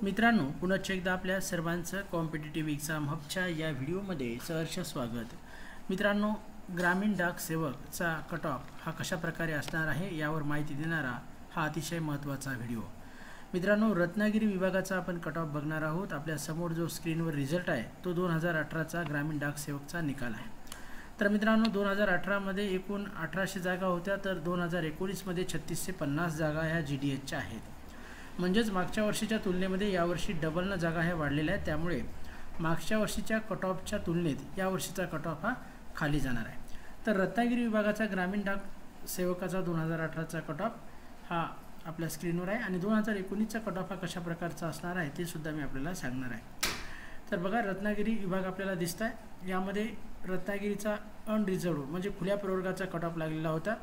मित्रांनो, पुन्हा एकदा आपल्या सर्वांचं कॉम्पिटिटिव्ह एक्झाम हबच्या या व्हिडिओमध्ये सहर्ष स्वागत। मित्रांनो, ग्रामीण डाक सेवकचा कट ऑफ हा कशा प्रकारे असणार आहे यावर माहिती देणारा हा अतिशय महत्त्वाचा व्हिडिओ। मित्रांनो, रत्नागिरी विभागाचा आपण कट ऑफ बघणार आहोत। आपल्या समोर जो स्क्रीनवर रिझल्ट आहे तो 2018चा ग्रामीण डाक सेवकचा निकाल आहे। तर मित्रांनो, 2018 मध्ये एकूण 1800 जागा होत्या, तर 2019 मध्ये 3650 जागा ह्या GDHच्या आहेत। म्हणजेच मागच्या वर्षीच्या तुलनेमध्ये यावर्षी डबलनं जागा ह्या वाढलेल्या आहेत। त्यामुळे मागच्या वर्षीच्या कट ऑफच्या तुलनेत यावर्षीचा कट ऑफ हा खाली जाणार आहे। तर रत्नागिरी विभागाचा ग्रामीण डाक सेवकाचा 2018चा कट ऑफ हा आपल्या स्क्रीनवर आहे आणि 2019चा कट ऑफ हा कशा प्रकारचा असणार आहे ते सुद्धा मी आपल्याला सांगणार आहे। तर बघा, रत्नागिरी विभाग आपल्याला दिसत आहे। यामध्ये रत्नागिरीचा अनरिझर्व्ड म्हणजे खुल्या प्रवर्गाचा कट ऑफ लागलेला होता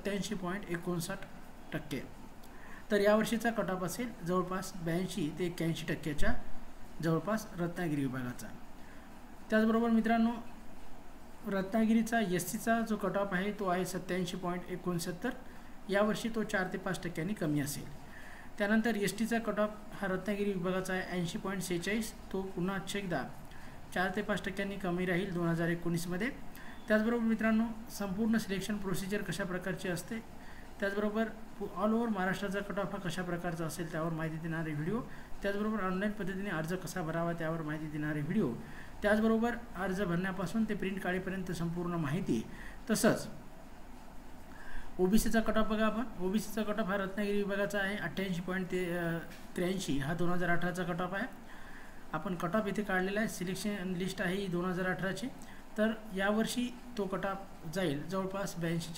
87.59%। तर यावर्षीचा कट ऑफ असेल जवळपास 82 ते 81% जवळपास रत्नागिरी विभागाचा। त्याचबरोबर मित्रांनो, रत्नागिरीचा SCचा जो कट ऑफ आहे तो आहे 87.69। यावर्षी तो 4 ते 5% कमी असेल। त्यानंतर STचा कट ऑफ हा रत्नागिरी विभागाचा आहे 80.46। तो पुन्हा एकदा 4 ते 5% कमी राहील 2019 मध्ये। त्याचबरोबर मित्रांनो, संपूर्ण सिलेक्शन प्रोसिजर कशा प्रकारची असते, त्याचबरोबर ऑल ओव्हर महाराष्ट्राचा कट ऑफ हा कशा प्रकारचा असेल त्यावर माहिती देणारे व्हिडिओ, त्याचबरोबर ऑनलाईन पद्धतीने अर्ज कसा भरावा त्यावर माहिती देणारे व्हिडिओ, त्याचबरोबर अर्ज भरण्यापासून ते प्रिंट काढेपर्यंत संपूर्ण माहिती, तसंच OBCचा कट ऑफ बघा आपण। OBCचा कट ऑफ हा रत्नागिरी विभागाचा आहे 88.83। हा 2018चा कट ऑफ आहे। आपण कट ऑफ इथे काढलेला आहे, सिलेक्शन लिस्ट आहे ही 2018ची। तर यावर्षी तो कट ऑफ जाईल जवळपास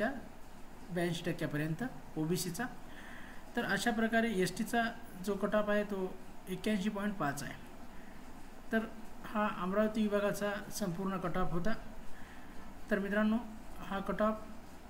82% OBCचा। तर अशा प्रकारे STचा जो कट ऑफ आहे तो 81.5 आहे। तर हा अमरावती विभागाचा संपूर्ण कट ऑफ होता। तर मित्रांनो, हा कट ऑफ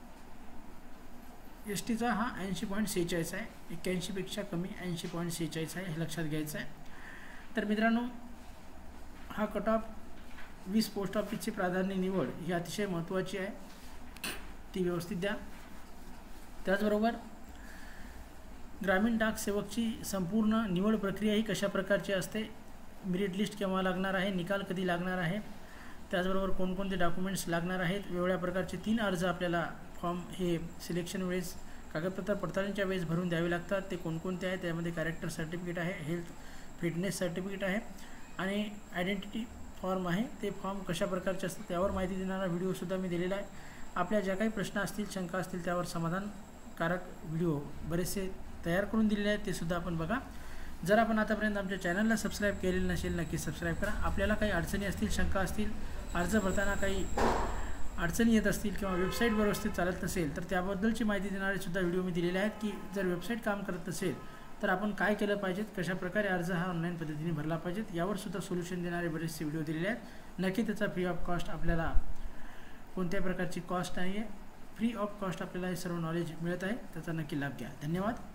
STचा हा 80.46 आहे, 81 पेक्षा कमी 80.46 आहे, हे लक्षात घ्यायचं आहे। तर मित्रांनो, हा कट ऑफ 20 पोस्ट ऑफिसची प्राधान्य निवड ही अतिशय महत्त्वाची आहे, ती व्यवस्थित द्या। त्याचबरोबर ग्रामीण डाक सेवकची संपूर्ण निवड प्रक्रिया ही कशा प्रकारची असते, मेरिट लिस्ट केव्हा लागणार आहे, निकाल कधी लागणार आहे, त्याचबरोबर कोणकोणते डॉक्युमेंट्स लागणार आहेत, वेगवेगळ्या प्रकारचे 3 अर्ज आपल्याला फॉर्म हे सिलेक्शन वेळेस कागदपत्र पडताळणीच्या वेळेस भरून द्यावे लागतात। ते कोणकोणते आहेत, त्यामध्ये कॅरेक्टर सर्टिफिकेट आहे, हेल्थ फिटनेस सर्टिफिकेट आहे आणि आयडेंटिटी फॉर्म आहे। ते फॉर्म कशा प्रकारचे असतात त्यावर माहिती देणारा व्हिडिओसुद्धा मी दिलेला आहे। आपल्या ज्या काही प्रश्न असतील, शंका असतील त्यावर समाधानकारक व्हिडिओ बरेचसे तयार करून दिलेले आहेत, ते सुद्धा आपण बघा। जर आपण आतापर्यंत आमच्या चॅनलला सबस्क्राईब केलेलं नसेल नक्की सबस्क्राईब करा। आपल्याला काही अडचणी असतील, शंका असतील, अर्ज भरताना काही अडचणी येत असतील किंवा वेबसाईट व्यवस्थित चालत नसेल तर त्याबद्दलची माहिती देणारे सुद्धा व्हिडिओ मी दिलेले आहेत, की जर वेबसाईट काम करत नसेल तर आपण काय केलं पाहिजेत, कशा प्रकारे अर्ज हा ऑनलाईन पद्धतीने भरला पाहिजेत यावर सुद्धा सोल्युशन देणारे बरेचसे व्हिडिओ दिलेले आहेत। नक्की त्याचा फ्री ऑफ कॉस्ट, आपल्याला कोणत्याही प्रकारची कॉस्ट नाही आहे, फ्री ऑफ कॉस्ट आपल्याला हे सर्व नॉलेज मिळत आहे, त्याचा नक्की लाभ घ्या। धन्यवाद।